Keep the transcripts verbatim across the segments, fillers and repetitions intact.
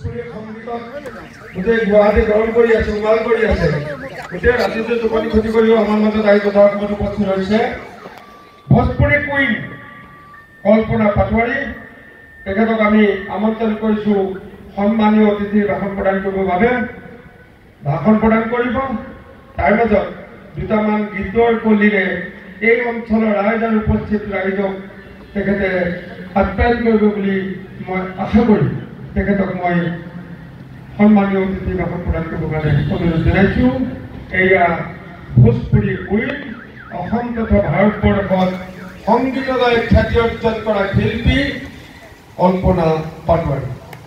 ভোজপুৰী সংগীতত গোটেই গুৱাহাটী গৰম কৰি আছে, উমাল কৰি আছে। গোটেই ৰাতিটো টোপনি ক্ষতি কৰিও আমাৰ মাজত আহি কথা অসমত উপস্থিত হৈছে ভোজপুৰী কুইন কল্পনা পাটোৱাৰী। তেখেতক আমি আমন্ত্ৰণ কৰিছোঁ সন্মানীয় অতিথিৰ ভাষণ প্ৰদান কৰিবৰ বাবে। ভাষণ প্ৰদান কৰিব, তাৰ মাজত দুটামান গীতৰ কলিৰে এই অঞ্চলৰ ৰাইজ আৰু উপস্থিত ৰাইজক তেখেতে আপ্যায়ন কৰিব বুলি মই আশা কৰি তেখেতক মই সন্মানীয় অতিথি ভাষণ প্ৰদান কৰিবৰ কাৰণে অনুৰোধ জনাইছোঁ। এয়া ভোজপুৰী কুইন, অসম তথা ভাৰতবৰ্ষত সংগীতলৈ খ্যাতি অৰ্জন কৰা শিল্পী কল্পনা পাটোৱাৰী।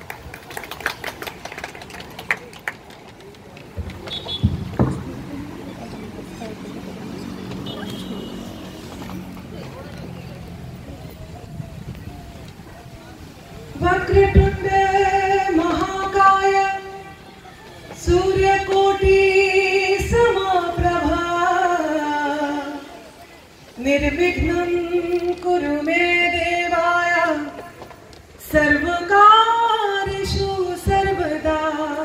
वक्रतुंडे महाकाय सूर्यकोटि समप्रभा निर्विघ्नं कुरु मे देवाय सर्वकार्येषु सर्वदा।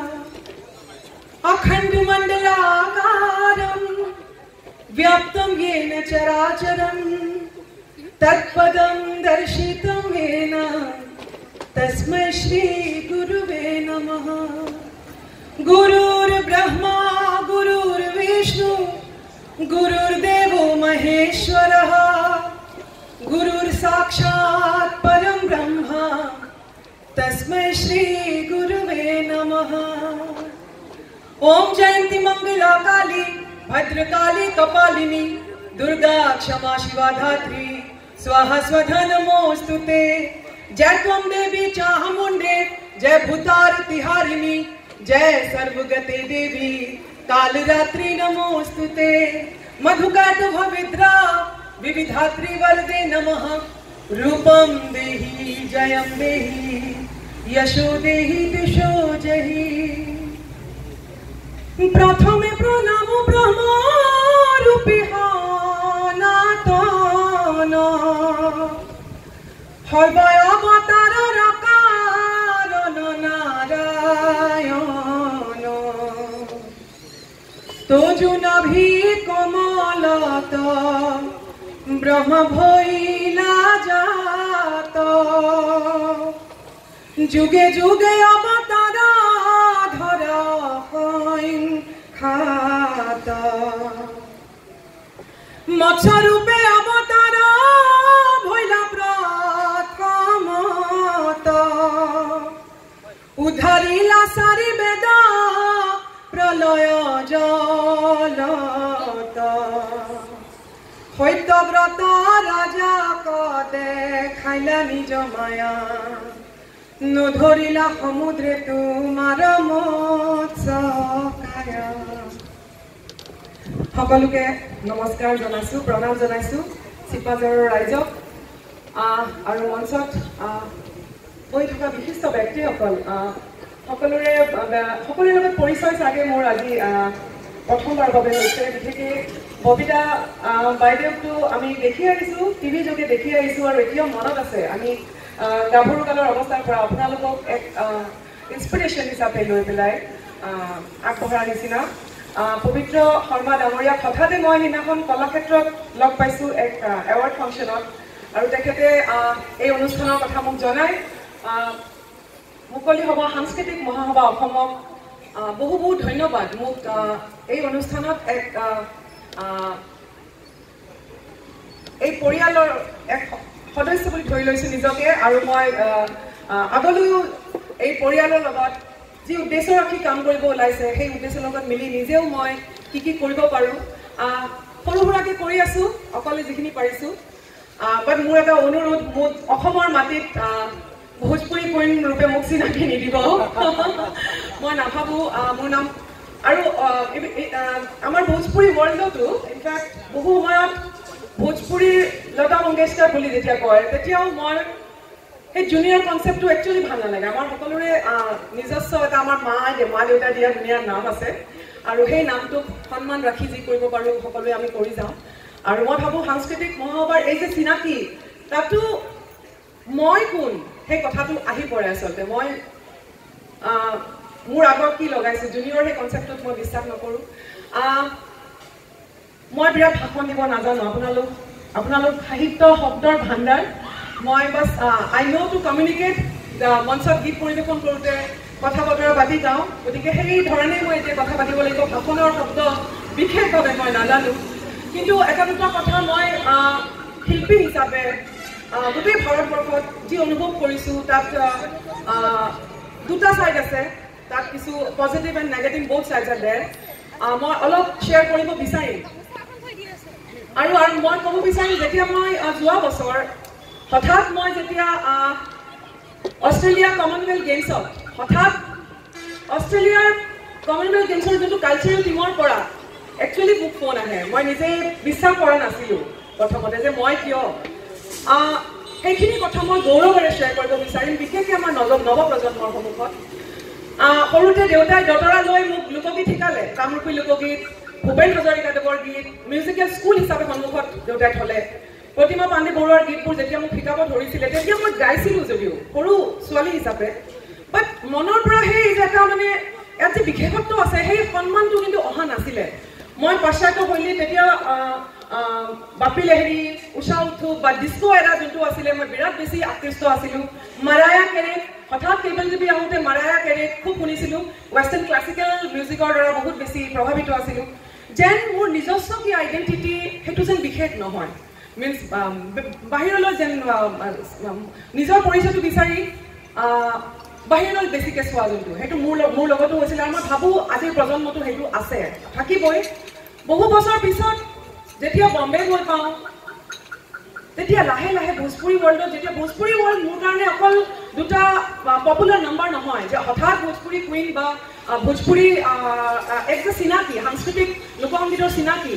अखण्डमण्डलाकारं व्याप्तं येन चराचरं तत्पदं दर्शितं येन तस्मै श्री गुरुवे नमः। गुरुर्ब्रह्मा गुरुर्विष्णु गुरुर्देवो महेश्वरः गुरुर्साक्षात् परं ब्रह्म तस्मै श्री गुरुवे नमः। ओम जयंती मंगला काली भद्रकाली कपालिनी दुर्गा क्षमा शिवा धात्री स्वाहा स्वधा नमोस्तुते। जय त्वं देवी चामुंडे जय भूतार तिहारिणी जय सर्वगते देवी कालरात्रि नमोस्तुते। मधुकैट भविद्रा विविधात्री वरदे नमः। रूपं देहि जयं देहि यशो देहि दिशो जहि। प्रथमे प्रणाम ब्रह्मरूपिहानातन हृदय अवतार कारण नारायण तोजु नभि कमलत ब्रह्म भइला जात। जुगे जुगे अवतार धरा खात मत्स्य रूपे अवतार भइला प्रथमत। उद्धारिला सारी वेदा प्रलय जलत। सत्यव्रत राजा देखाइला निज माया नधरिला समुद्रे तुमार मत्स्यकाया। सकलोके नमस्कार जनाइছো, प्रणम जनाइছো सिपाझाৰৰ राइजक আৰু মঞ্চত বহি থকা বিশিষ্ট ব্যক্তিসকল সকলোৰে সকলোৰে লগত পৰিচয় চাগে মোৰ আজি প্ৰথমবাৰ বাবে হৈছে। বিশেষকৈ ববিতা বাইদেউকটো আমি দেখি আহিছোঁ, টিভি যোগে দেখি আহিছোঁ আৰু এতিয়াও মনত আছে আমি গাভৰু কালৰ অৱস্থাৰ পৰা আপোনালোকক এক ইনস্পিৰেশ্যন হিচাপে লৈ পেলাই আগবঢ়াৰ নিচিনা। পবিত্ৰ শৰ্মা ডাঙৰীয়াক হঠাতে মই সেইদিনাখন কলাক্ষেত্ৰত লগ পাইছোঁ এক এৱাৰ্ড ফাংচনত আৰু তেখেতে এই অনুষ্ঠানৰ কথা মোক জনাই মুকলি সভা সাংস্কৃতিক মহাসভা অসমক বহু বহু ধন্যবাদ। মোক এই অনুষ্ঠানত এক এই পৰিয়ালৰ এক সদস্য বুলি ধৰি লৈছোঁ নিজকে আৰু মই আগলৈও এই পৰিয়ালৰ লগত যি উদ্দেশ্য ৰাখি কাম কৰিব ওলাইছে সেই উদ্দেশ্যৰ লগত মিলি নিজেও মই কি কি কৰিব পাৰোঁ সৰু সুৰাকৈ কৰি আছোঁ অকলে যিখিনি পাৰিছোঁ। বাট মোৰ এটা অনুৰোধ, মোক অসমৰ মাটিত ভোজপুৰী কুইন ৰূপে মোক চিনাকি নিদিব মই নাভাবোঁ। মোৰ নাম আৰু আমাৰ ভোজপুৰী ৱৰ্ল্ডতো ইনফেক্ট বহু সময়ত ভোজপুৰীৰ লতা মংগেশকাৰ বুলি যেতিয়া কয় তেতিয়াও মই সেই জুনিয়ৰ কনচেপ্টটো একচুৱেলি ভাল নালাগে। আমাৰ সকলোৰে নিজস্ব এটা আমাৰ মা মা দেউতা দিয়া ধুনীয়া নাম আছে আৰু সেই নামটোক সন্মান ৰাখি যি কৰিব পাৰোঁ সকলোৱে আমি কৰি যাওঁ। আৰু মই ভাবোঁ সাংস্কৃতিক মহাসভাৰ এই যে চিনাকি তাতো মই কোন সেই কথাটো আহি পৰে। আচলতে মই মোৰ আগত কি লগাইছে জুনিয়ৰ সেই কনচেপ্টত মই বিশ্বাস নকৰোঁ মই বিৰাট ভাষণ দিব নাজানো আপোনালোক আপোনালোক সাহিত্য শব্দৰ ভাণ্ডাৰ মই বাছ আই ন' টু কমিউনিকেট মঞ্চত গীত পৰিৱেশন কৰোঁতে কথা বতৰা পাতি যাওঁ গতিকে সেই ধৰণে মই এতিয়া কথা পাতিব লাগিব ভাষণৰ শব্দ বিশেষভাৱে মই নাজানো কিন্তু এটা দুটা কথা মই শিল্পী হিচাপে গোটেই ভাৰতবৰ্ষত যি অনুভৱ কৰিছোঁ তাত দুটা ছাইড আছে তাত কিছু পজিটিভ এণ্ড নেগেটিভ বহুত ছাইডছ আছে দেৰ মই অলপ শ্বেয়াৰ কৰিব বিচাৰিম আৰু আৰু মই ক'ব বিচাৰিম যেতিয়া মই যোৱা বছৰ হঠাৎ মই যেতিয়া অষ্ট্ৰেলিয়া কমনৱেলথ গেমছত হঠাৎ অষ্ট্ৰেলিয়াৰ কমনৱেলথ গেমছৰ যোনটো কালচাৰেল টিমৰ পৰা একচুৱেলি মোক ফোন আহে মই নিজে বিশ্বাস কৰা নাছিলোঁ প্ৰথমতে যে মই কিয় সেইখিনি কথা মই গৌৰৱেৰে শ্বেয়াৰ কৰিব বিচাৰিম বিশেষকৈ আমাৰ নৱ নৱপ্ৰজন্মৰ সন্মুখত সৰুতে দেউতাই দতৰা লৈ মোক লোকগীত শিকালে কামৰূপী লোকগীত ভূপেন হাজৰিকাদেৱৰ গীত মিউজিকেল স্কুল হিচাপে সন্মুখত দেউতাই থ'লে প্ৰতিমা পাণ্ডে বৰুৱাৰ গীতবোৰ যেতিয়া মোক শিকাব ধৰিছিলে তেতিয়া মই গাইছিলোঁ যদিও সৰু ছোৱালী হিচাপে বাট মনৰ পৰা সেই যে এটা মানে ইয়াত যে বিশেষত্ব আছে সেই সন্মানটো কিন্তু অহা নাছিলে মই পাশ্চাত্য শৈলী তেতিয়া বাপি লেহেৰি উষা উথুপ বা ডিস্কো এৰা যোনটো আছিলে মই বিৰাট বেছি আকৃষ্ট আছিলোঁ মাৰায়া কেৰেক হঠাৎ কেবল টিভি আহোঁতে মাৰায়া কেৰেক খুব শুনিছিলোঁ ৱেষ্টাৰ্ণ ক্লাছিকেল মিউজিকৰ দ্বাৰা বহুত বেছি প্ৰভাৱিত আছিলোঁ যেন মোৰ নিজস্ব কি আইডেণ্টিটি সেইটো যেন বিশেষ নহয় মিনছ বাহিৰলৈ যেন নিজৰ পৰিচয়টো বিচাৰি বাহিৰলৈ বেছিকৈ চোৱা যোনটো সেইটো মোৰ মোৰ লগতো হৈছিলে আৰু মই ভাবোঁ আজিৰ প্ৰজন্মটো সেইটো আছে থাকিবই বহু বছৰ পিছত যেতিয়া বম্বে গৈ পাওঁ তেতিয়া লাহে লাহে ভোজপুৰী ৱৰ্ল্ডত যেতিয়া ভোজপুৰী ৱৰ্ল্ড মোৰ কাৰণে অকল দুটা পপুলাৰ নাম্বাৰ নহয় যে হঠাৎ ভোজপুৰী কুইন বা ভোজপুৰী এক যে চিনাকি সাংস্কৃতিক লোকসংগীতৰ চিনাকি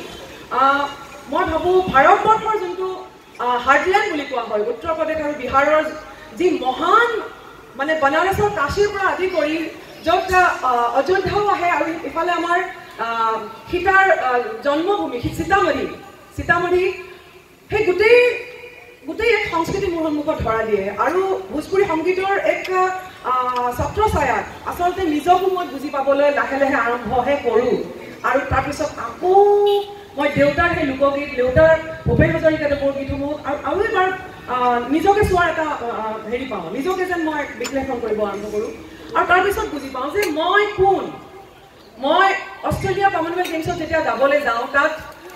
মই ভাবোঁ ভাৰতবৰ্ষৰ যোনটো হাৰ্টলেণ্ড বুলি কোৱা হয় উত্তৰ প্ৰদেশ আৰু বিহাৰৰ যি মহান মানে বনাৰসৰ কাশীৰ পৰা আদি কৰি য'ত অযোধ্যাও আহে আৰু ইফালে আমাৰ সীতাৰ জন্মভূমি সীতামঢ়ী সীতামঢ়ী সেই গোটেই গোটেই এক সংস্কৃতি মোৰ সন্মুখত ধৰা দিয়ে আৰু ভোজপুৰী সংগীতৰ এক ছত্ৰছায়াত আচলতে নিজকো মই বুজি পাবলৈ লাহে লাহে আৰম্ভহে কৰোঁ আৰু তাৰপিছত আকৌ মই দেউতাৰ সেই লোকগীত দেউতাৰ ভূপেন হাজৰিকাদেৱৰ গীতসমূহ আৰু আৰু এবাৰ নিজকে চোৱাৰ এটা হেৰি পাওঁ নিজকে যেন মই বিশ্লেষণ কৰিব আৰম্ভ কৰোঁ আৰু তাৰপিছত বুজি পাওঁ যে মই কোন মই অষ্ট্ৰেলিয়া কমনৱেলথ গেমছত যেতিয়া যাবলৈ যাওঁ তাত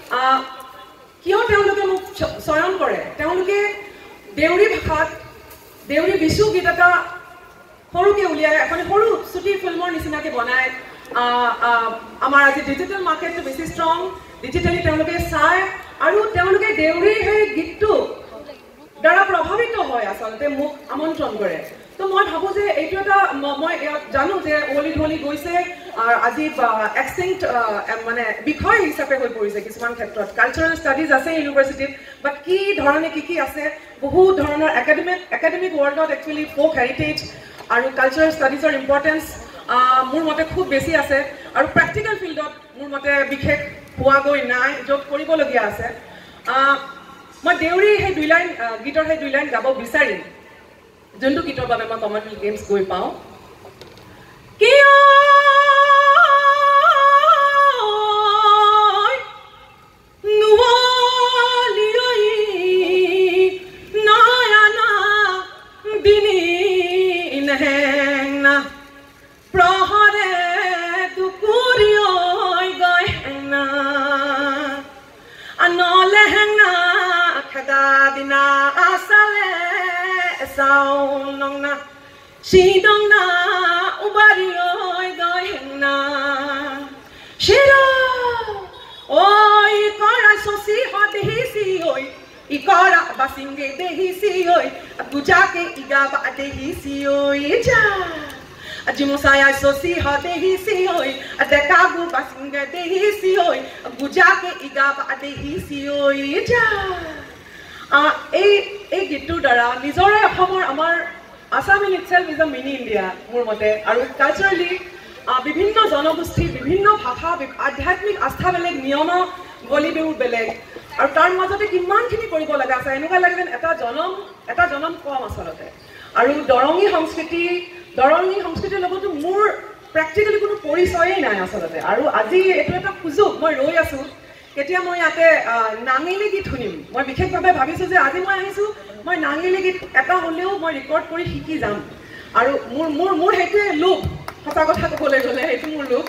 কিয় তেওঁলোকে মোক চয়ন কৰে তেওঁলোকে দেউৰী ভাষাত দেউৰী বিচু গীত এটা সৰুকৈ উলিয়াই এখন সৰু চুটি ফিল্মৰ নিচিনাকৈ বনায় আমাৰ আজি ডিজিটেল মাৰ্কেটটো বেছি ষ্ট্ৰং ডিজিটেলি তেওঁলোকে চায় আৰু তেওঁলোকে দেউৰীৰ সেই গীতটো দ্বাৰা প্ৰভাৱিত হয় আচলতে মোক আমন্ত্ৰণ কৰে তো মই ভাবোঁ যে এইটো এটা মই ইয়াত জানো যে ওৱলি ঢলি গৈছে আজি এক্সটিংক্ট মানে বিষয় হিচাপে হৈ পৰিছে কিছুমান ক্ষেত্ৰত কালচাৰেল ষ্টাডিজ আছে ইউনিভাৰ্চিটিত বাট কি ধৰণে কি কি আছে বহু ধৰণৰ একাডেমিক একাডেমিক ৱৰ্ল্ডত একচুৱেলি ফ'ক হেৰিটেজ আৰু কালচাৰেল ষ্টাডিজৰ ইম্পৰ্টেঞ্চ মোৰ মতে খুব বেছি আছে আৰু প্ৰেক্টিকেল ফিল্ডত মোৰ মতে বিশেষ হোৱাগৈ নাই য'ত কৰিবলগীয়া আছে মই দেউৰী সেই দুই লাইন গীতৰ সেই দুই লাইন গাব বিচাৰিম যোনটো গীতৰ বাবে মই কমনৱেলথ গেমছ গৈ পাওঁ কিয় She don't know what you're going now. She don't. Oh, you can't so see what he see. Oh, you can't basinge de he see. Oh, Gujake igaba de he see. Oh, ija. Ajimusaya so see how de he see. Oh, Adekagu basinge de he see. Oh, Gujake igaba de he see. Oh, ija. Ah, এই এই গীতটোৰ দ্বাৰা নিজৰে অসমৰ আমাৰ Assam in itself is a mini India মোৰ মতে আৰু কালচাৰেলি বিভিন্ন জনগোষ্ঠীৰ বিভিন্ন ভাষা আধ্যাত্মিক আস্থা বেলেগ নিয়ম বলি বিহু বেলেগ আৰু তাৰ মাজতে কিমানখিনি কৰিব লগা আছে এনেকুৱা লাগে যেন এটা জনম এটা জনম কম আচলতে আৰু দৰঙী সংস্কৃতি দৰঙী সংস্কৃতিৰ লগতো মোৰ প্ৰেক্টিকেলি কোনো পৰিচয়েই নাই আচলতে। আৰু আজি এইটো এটা সুযোগ, মই ৰৈ আছোঁ কেতিয়া মই ইয়াতে নাঙেলি গীত শুনিম। মই বিশেষভাৱে ভাবিছোঁ যে আজি মই আহিছোঁ, মই নাঙেলি গীত এটা হ'লেও মই ৰেকৰ্ড কৰি শিকি যাম। আৰু মোৰ মোৰ মোৰ সেইটোৱে লোভ, সঁচা কথা ক'বলৈ গ'লে সেইটো মোৰ লোভ।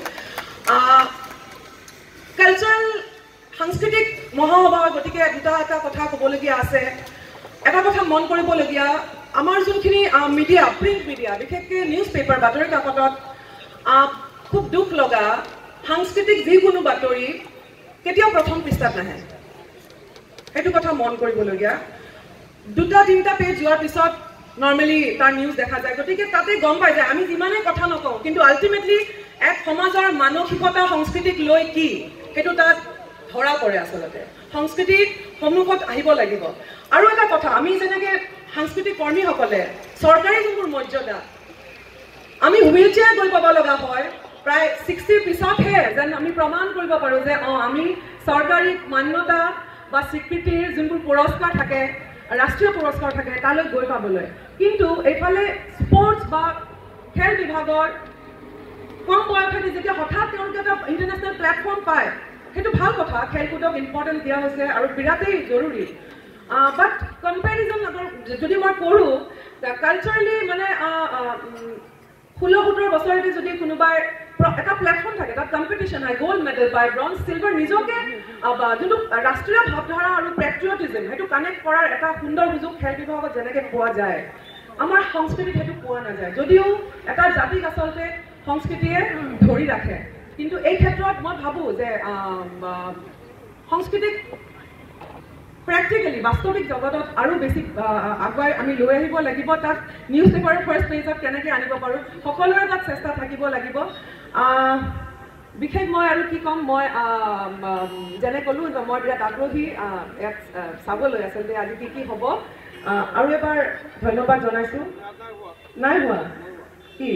কালচাৰেল সাংস্কৃতিক মহাসভা, গতিকে দুটা এটা কথা ক'বলগীয়া আছে। এটা কথা মন কৰিবলগীয়া, আমাৰ যোনখিনি মিডিয়া, প্ৰিণ্ট মিডিয়া, বিশেষকৈ নিউজ পেপাৰ, বাতৰি কাকতত খুব দুখ লগা সাংস্কৃতিক যিকোনো বাতৰি কেতিয়াও প্ৰথম পৃষ্ঠাত নাহে। সেইটো কথা মন কৰিবলগীয়া। দুটা তিনিটা পেজ যোৱাৰ পিছত নৰ্মেলি তাৰ নিউজ দেখা যায়। গতিকে তাতে গম পাই যায় আমি যিমানেই কথা নকওঁ, কিন্তু আল্টিমেটলি এক সমাজৰ মানসিকতা সংস্কৃতিক লৈ কি সেইটো তাত ধৰা পৰে। আচলতে সংস্কৃতিৰ সন্মুখত আহিব লাগিব। আৰু এটা কথা, আমি যেনেকৈ সাংস্কৃতিক কৰ্মীসকলে চৰকাৰী যোনবোৰ মৰ্যাদা আমি হুইল চেয়াৰ গৈ পাব লগা হয়, প্ৰায় ছিক্সটিৰ পিছতহে যেন আমি প্ৰমাণ কৰিব পাৰোঁ যে অঁ আমি চৰকাৰী মান্যতা বা স্বীকৃতিৰ যোনবোৰ পুৰস্কাৰ থাকে, ৰাষ্ট্ৰীয় পুৰস্কাৰ থাকে, তালৈ গৈ পাবলৈ। কিন্তু এইফালে স্পৰ্টছ বা খেল বিভাগৰ কম বয়সতে যেতিয়া হঠাৎ তেওঁলোকে এটা ইণ্টাৰনেশ্যনেল প্লেটফৰ্ম পায়, সেইটো ভাল কথা, খেলকুদক ইম্পৰ্টেঞ্চ দিয়া হৈছে আৰু বিৰাটেই জৰুৰী। বাট কম্পেৰিজন যদি মই কৰোঁ কালচাৰেলি, মানে ষোল্ল সোতৰ বছৰতে যদি কোনোবাই এটা প্লেটফৰ্ম থাকে, তাত কম্পিটিশ্যন হয়, গ'ল্ড মেডেল পায়, ব্ৰঞ্জ, চিলভাৰ, নিজকে যোনটো ৰাষ্ট্ৰীয় ভাৱধাৰা আৰু পেট্ৰিয়টিজম সেইটো কানেক্ট কৰাৰ এটা সুন্দৰ সুযোগ খেল বিভাগত যেনেকৈ পোৱা যায়, আমাৰ সংস্কৃতিত সেইটো পোৱা নাযায়। যদিও এটা জাতিক আচলতে সংস্কৃতিয়ে ধৰি ৰাখে, কিন্তু এই ক্ষেত্ৰত মই ভাবোঁ যে সংস্কৃতিক প্ৰেক্টিকেলি বাস্তৱিক জগতত আৰু বেছি আগুৱাই আমি লৈ আহিব লাগিব। তাত নিউজ পেপাৰৰ ফাৰ্ষ্ট পেজত কেনেকৈ আনিব পাৰোঁ, সকলোৰে তাত চেষ্টা থাকিব লাগিব। বিশেষ মই আৰু কি ক'ম, মই যেনে ক'লোঁ মই বিৰাট আগ্ৰহী ইয়াত চাবলৈ আচলতে আজি কি কি হ'ব। আৰু এবাৰ ধন্যবাদ জনাইছোঁ। নাই হোৱা কি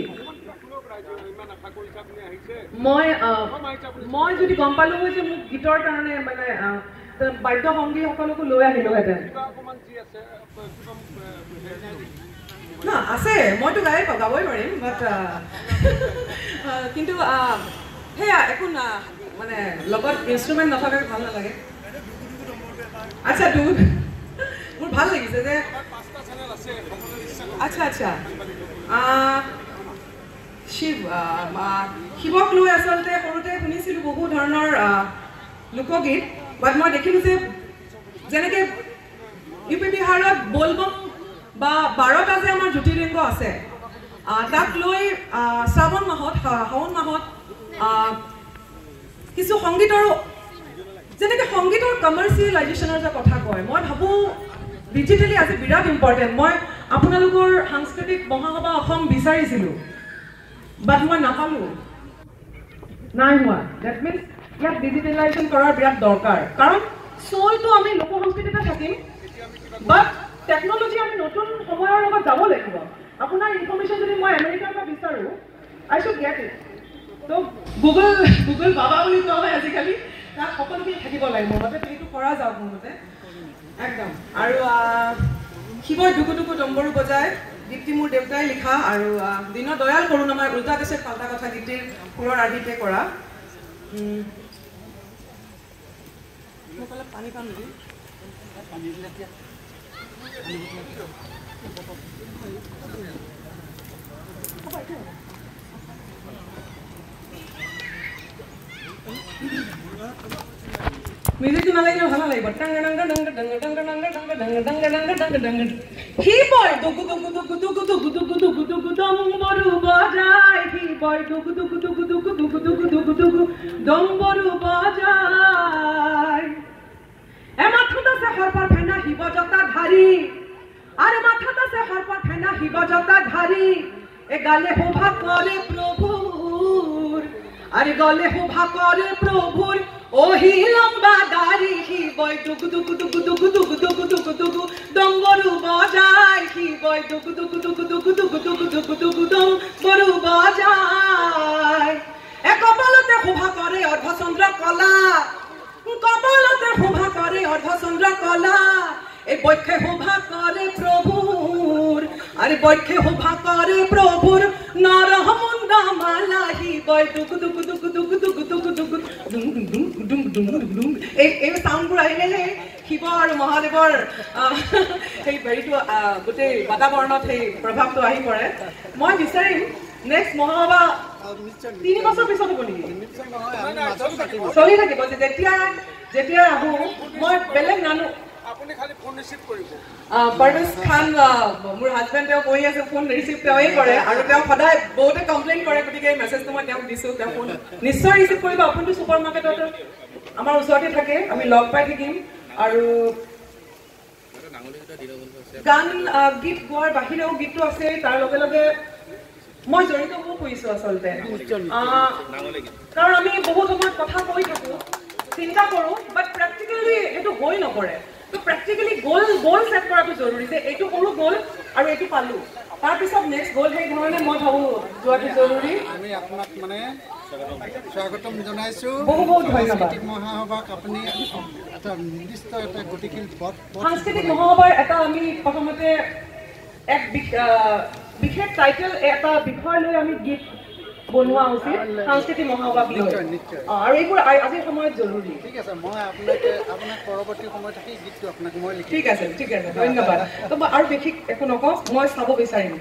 মই মই যদি গম পালোঁ হয় যে মোক গীতৰ কাৰণে মানে বাদ্য সংগীসকলকো লৈ আহিলোহেঁতেন। না আছে, মইতো গাই গাবই পাৰিম, বাট কিন্তু সেয়া একো না, মানে লগত ইনষ্ট্ৰুমেণ্ট নথকাকৈ ভাল নালাগে। আচ্ছা, তো মোৰ ভাল লাগিছে যে আচ্ছা আচ্ছা শিৱ শিৱক লৈ আচলতে সৰুতে শুনিছিলোঁ বহু ধৰণৰ লোকগীত, বাট মই দেখিলোঁ যে যেনেকৈ ইউ পি বিহাৰত বলবম বা বাৰটা যে আমাৰ জ্যোতিৰ্লিংগ আছে, তাক লৈ শ্ৰাৱণ মাহত শাওণ মাহত কিছু সংগীতৰো যেনেকৈ সংগীতৰ কমাৰ্চিয়েলাইজেশ্যনৰ যে কথা কয়, মই ভাবোঁ ডিজিটেলি আজি বিৰাট ইম্পৰ্টেণ্ট। মই আপোনালোকৰ সাংস্কৃতিক মহাসভা অসম বিচাৰিছিলোঁ, বাট মই নাপালোঁ, নাই হোৱা। ডেট মিনছ ইয়াক ডিজিটেলাইজেশ্যন কৰাৰ বিৰাট দৰকাৰ, কাৰণ চলটো আমি লোক সংস্কৃতিতে থাকিম, বাট টেকন'লজি আমি নতুন সময়ৰ লগত যাব লাগিব। আপোনাৰ ইনফৰ্মেশ্যন যদি মই আমেৰিকাৰ পৰা বিচাৰোঁ, আই শুড গেট ইট। তো গুগল গুগল বাবা বুলি কোৱা হয় আজিকালি, তাত সকলোখিনি থাকিব লাগে। মোৰ মতে সেইটো কৰা যাওক মোৰ মতে একদম। আৰু শিৱই ডুকু ডুকু ডম্বৰু বজাই গীতটি মোৰ দেউতাই লিখা, আৰু দিনৰ দয়াল কৰুণাময় উল্টা দেশে পাল্টা কথা গীতিৰ সুৰৰ আৰ্হিতে কৰা। মোক অলপ পানী পাম নেকি? মিউজিকটো নালাগিলে ভাল নালাগিব। হি বয় দুগু দুগু দুগু দুগু দুগু দুগু দুগু দুগু ডম্বৰু বজাই, হি বয় দুগু দুগু দুগু দুগু দুগু দুগু দুগু দুগু ডম্বৰু বজাই। এ মাথাত আছে সৰ্পৰ ফেনা শিৱ জটাধাৰী, আরে মাথাত আছে সৰ্পৰ ফেনা শিৱ জটাধাৰী, এ গালে শোভা কৰে প্ৰভুৰ, আরে গলে শোভা কৰে প্ৰভুৰ, ওহি লম্বা দাড়ি, শিৱই দুগু দুগু দুগু দুগু দুগু দুগু দুগু দুগু ডম্বৰু বজাই, শিৱই দুগু দুগু দুগু দুগু দুগু দুগু দুগু দুগু ডম্বৰু বজাই। এ কপালতে শোভা কৰে অৰ্ধচন্দ্ৰ কলা, কপালতে শোভা কৰে অৰ্ধচন্দ্ৰ কলা, এই বক্ষে শোভা কৰে প্ৰভুৰ, আরে বক্ষে শোভা কৰে প্ৰভুৰ, গৈ টুকু টুকু টুকু টুকু টুকু টুকু টুকু ডুং ডুং ডুং ডুং ডুং এই এই চাউণ্ডবোৰ আহিলেহে শিৱ আৰু মহাদেৱৰ সেই হেৰিটো গোটেই বাতাবৰণত সেই প্ৰভাৱটো আহি পৰে মই বিচাৰিম নেক্সট মহাসভা তিনি বছৰ পিছত হ'ব নেকি চলি থাকিব যেতিয়া যেতিয়া আহোঁ মই বেলেগ নানো আপুনি খালি ফোন ৰিচিভ কৰিব পাৰভেজ খান মোৰ হাজবেণ্ড তেওঁ কৈ আছে ফোন ৰিচিভ তেওঁৱে কৰে আৰু তেওঁ সদায় বহুতে কমপ্লেইন কৰে গতিকে এই মেছেজটো মই তেওঁক দিছোঁ তেওঁ ফোন নিশ্চয় ৰিচিভ কৰিব আপুনিতো ছুপাৰ মাৰ্কেটত আমাৰ ওচৰতে থাকে আমি লগ পাই থাকিম আৰু গান গীত গোৱাৰ বাহিৰেও গীতটো আছে তাৰ লগে লগে মই জড়িত হ'ব খুজিছোঁ আচলতে কাৰণ আমি বহুত সময়ত কথা কৈ থাকোঁ চিন্তা কৰোঁ বাট প্ৰেক্টিকেলি এইটো হৈ নপৰে তো প্ৰেক্টিকেলি গ'ল গ'ল ছেট কৰাটো জৰুৰী যে এইটো সৰু গ'ল আৰু এইটো পালোঁ তাৰপিছত নেক্সট গ'ল সেইধৰণে মই ভাবোঁ যোৱাটো জৰুৰী আমি আপোনাক মানে স্বাগতম জনাইছোঁ বহু বহুত ধন্যবাদ মহাসভাক আপুনি এটা নিৰ্দিষ্ট এটা গতিশীল পথ সাংস্কৃতিক মহাসভাৰ এটা আমি প্ৰথমতে এক বিশেষ টাইটেল এটা বিষয় লৈ আমি গীত বনোৱা উচিত সাংস্কৃতিক মহাসভাক লৈ আৰু এইবোৰ আজিৰ সময়ত জৰুৰী ঠিক আছে মই আপোনাক আপোনাক পৰৱৰ্তী সময়ত সেই গীতটো আপোনাক মই লিখিম ঠিক আছে ঠিক আছে ধন্যবাদ তো আৰু বিশেষ একো নকওঁ মই চাব বিচাৰিম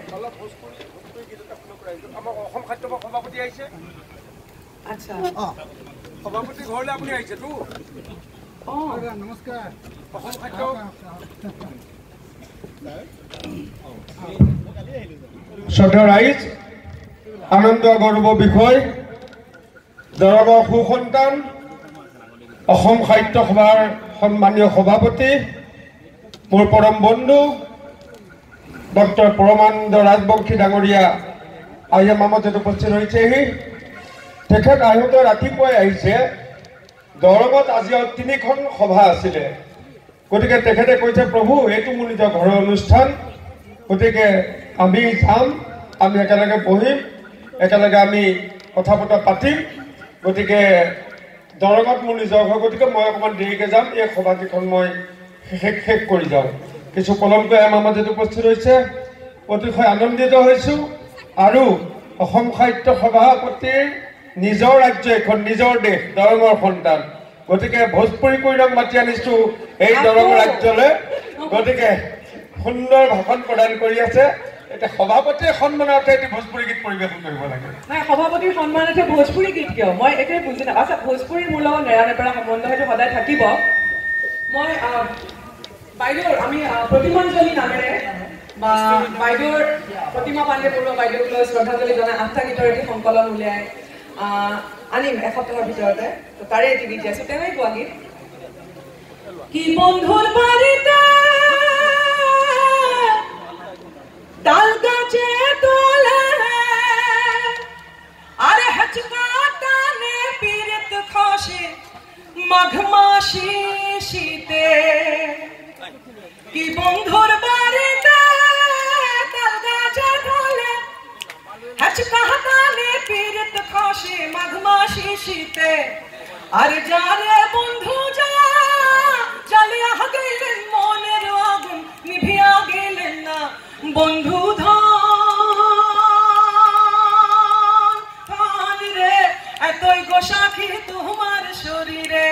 আমাৰ অসম খাদ্য সভাপতি আহিছে আচ্ছা অঁ সভাপতি ঘৰলৈ আপুনি আহিছেতো অঁ নমস্কাৰ অসম খাদ্য শ্ৰদ্ধা ৰাইজ আনন্দ গৌৰৱ বিষয় দৰঙৰ সুসন্তান অসম সাহিত্য সভাৰ সন্মানীয় সভাপতি মোৰ পৰম বন্ধু ডক্টৰ পৰমানন্দ ৰাজবংশী ডাঙৰীয়া আহি আমাৰ মাজত উপস্থিত হৈছেহি তেখেত আহোঁতে ৰাতিপুৱাই আহিছে দৰঙত আজি তিনিখন সভা আছিলে গতিকে তেখেতে কৈছে প্ৰভু এইটো মোৰ নিজৰ ঘৰৰ অনুষ্ঠান গতিকে আমি যাম আমি একেলগে বহিম একেলগে আমি কথা বতৰা পাতিম গতিকে দৰঙত মোৰ নিজৰ ঘৰ গতিকে মই অকণমান দেৰিকৈ যাম এই সভাকেইখন মই শেষ শেষ কৰি যাওঁ কিছু পলমকৈ আমাৰ মাজত উপস্থিত হৈছে অতিশয় আনন্দিত হৈছোঁ আৰু অসম সাহিত্য সভাপতিৰ নিজৰ ৰাজ্য এখন নিজৰ দেশ দৰঙৰ সন্তান গতিকে ভোজপুৰী কৈৰক মাতি আনিছোঁ এই দৰং ৰাজ্যলৈ গতিকে সুন্দৰ ভাষণ প্ৰদান কৰি আছে এতিয়া সভাপতিয়ে সন্মানাৰ্থে এটি ভোজপুৰী গীত পৰিৱেশন কৰিব লাগে নাই সভাপতিৰ সন্মানাৰ্থে ভোজপুৰী গীত কিয় মই একোৱে বুজি নাপাওঁ আচ্ছা ভোজপুৰীৰ মোৰ লগত নেৰানেপেৰা সম্বন্ধ সেইটো সদায় থাকিব মই বাইদেউৰ আমি প্ৰতিমাঞ্জলি নামেৰে বা বাইদেউৰ প্ৰতিমা পাণ্ডে বৰুৱা বাইদেউক লৈ শ্ৰদ্ধাঞ্জলি জনাই আঠটা গীতৰ এটি সংকলন উলিয়াই আনিম এসপ্তাহৰ ভিতৰতে তো তাৰে এটি গীত আছোঁ তেওঁৱে গোৱা গীত কি বন্ধুৰ বাৰীতে তাল গাছে তোলে আরে হচকা টানে পীড়িত খসে মাঘ মাসি শীতে কি বন্ধুর বাড়িতে তাল গাছে তোলে হচকা টানে পীড়িত খসে মাঘ মাসি শীতে আরে যারে বন্ধু যা জ্বালিয়া গেলেন মনের আগুন নিভিয়া গেলেন না বন্ধু ধন রে এতই গোসাখী তোমার শরীরে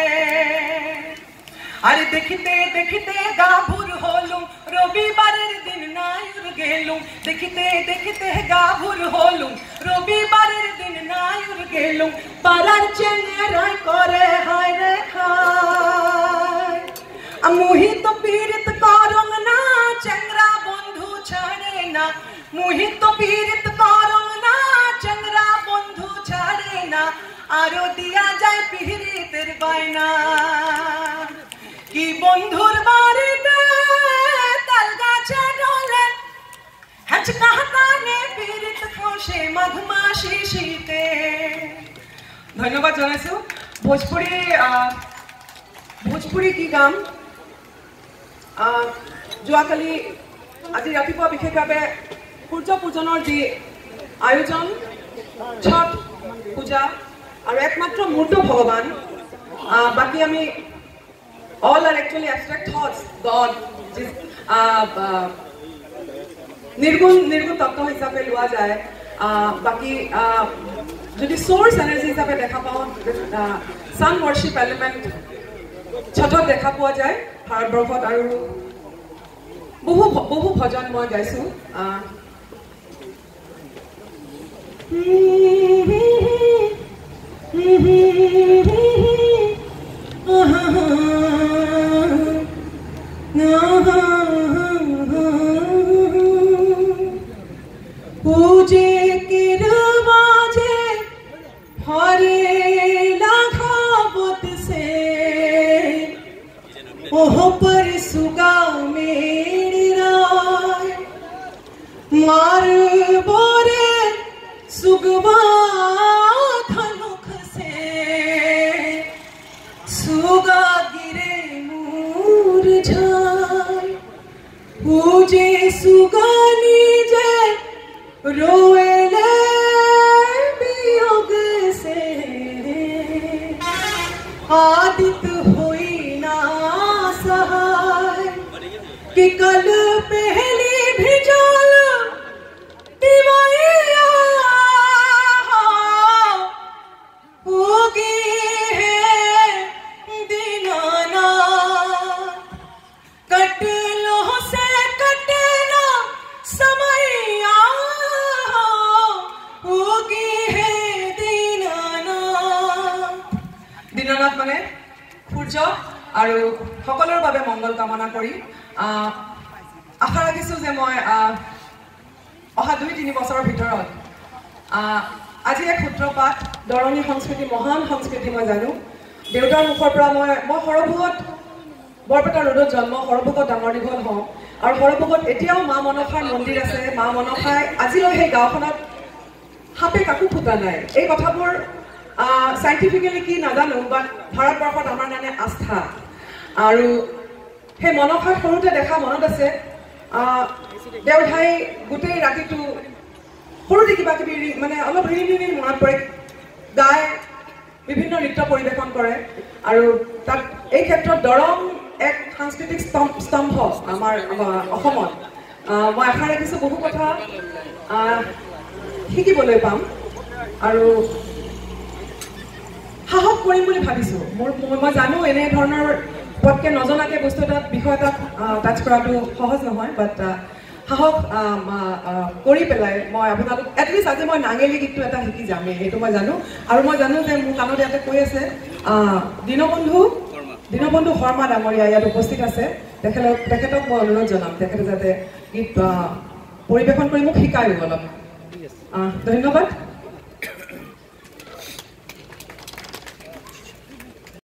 আরে দেখিতে দেখিতে গাভুর হলুম রবিবারের দিন নায়ুর গেলুম দেখিতে দেখিতে গাভুর হলুম রবিবারের দিন নায়ুর গেলুম পাড়ার চেনেরাই করে হায় রে খায় মোহিত পীড়িত করং না চেংরা বন্ধু ছাড়ে না মোহিত পীড়িত করং না চেংরা বন্ধু ছাড়ে না আরো দিয়া যায় পীড়িতের বায়না কি বন্ধুর বাড়িতে তাল গাছে ডলে হচকা কানে পীড়িত খসে মাঘ মাসি শীতে ধন্যবাদ জানাইছো ভোজপুৰী ভোজপুৰী কি গাম যোৱাকালি আজি ৰাতিপুৱা বিশেষভাৱে সূৰ্য পূজনৰ যি আয়োজন ছট পূজা আৰু একমাত্ৰ মূৰ্ত ভগৱান বাকী আমি all are actually abstract thoughts God নিৰ্গুণ নিৰ্গুণ তত্ত্ব হিচাপে লোৱা যায় বাকী যদি সোর্স এনার্জি হিচাপে দেখা পাওঁ সান ওয়ার্শিপ এলিমেন্ট ছটত দেখা পোৱা যায় ভাৰতবৰ্ষত আৰু বহু বহু ভজন মই গাইছোঁ पूजे के रवाजे हरे लाखावत से ओह पर सुगा मेरी राय मार बोरे सुगवा धनुख से सुगा गिरे मूरझाय पूजे सुगानी जे रोएले वियोग से आदित हुई ना सहाय कि कल पहली भी जाल दिवाइया होगी है दीनानाथ कट लो से कटना समैया দীননাথ মানে সূৰ্য আৰু সকলৰ বাবে মংগল কামনা কৰি আশা ৰাখিছোঁ যে মই অহা দুই তিনি বছৰৰ ভিতৰত আজি এক সূত্ৰপাত দৰণী সংস্কৃতি মহান সংস্কৃতি মই জানো দেউতাৰ মুখৰ পৰা মই মই সৰভোগত বৰপেটা ৰোডত জন্ম সৰভোগত ডাঙৰ দীঘল হওঁ আৰু সৰভোগত এতিয়াও মা মনসাৰ মন্দিৰ আছে মা মনসাই আজিলৈ সেই গাঁওখনত সাপে কাকো ফুটা নাই এই কথাবোৰ সাইণ্টিফিকেলি কি নাজানো বাট ভাৰতবৰ্ষত আমাৰ কাৰণে আস্থা আৰু সেই মনসাক সৰুতে দেখা মনত আছে দেউধাই গোটেই ৰাতিটো সৰুতে কিবা কিবি মানে অলপ ৰিণ ৰিণ মনত পৰে গাই বিভিন্ন নৃত্য পৰিৱেশন কৰে আৰু তাত এই ক্ষেত্ৰত দৰং এক সাংস্কৃতিক স্তম্ভ আমাৰ অসমত মই আশা ৰাখিছোঁ বহু কথা শিকিবলৈ পাম আৰু সাহস কৰিম বুলি ভাবিছোঁ মোৰ মই জানো এনে ধৰণৰ পটকে নজনাকৈ বস্তু এটাত বিষয় এটাত টাচ কৰাটো সহজ নহয় বাট সাহস কৰি পেলাই মই আপোনালোক এটলিষ্ট আজি মই নাঙেলি গীতটো এটা শিকি যামেই সেইটো মই জানো আৰু মই জানো যে মোৰ কাণত ইয়াতে কৈ আছে দীনবন্ধু দীনবন্ধু শৰ্মা ডাঙৰীয়া ইয়াত উপস্থিত আছে তেখেতক তেখেতক মই অনুৰোধ জনাম তেখেতে যাতে গীত পৰিৱেশন কৰি মোক শিকায়ো অলপ ধন্যবাদ।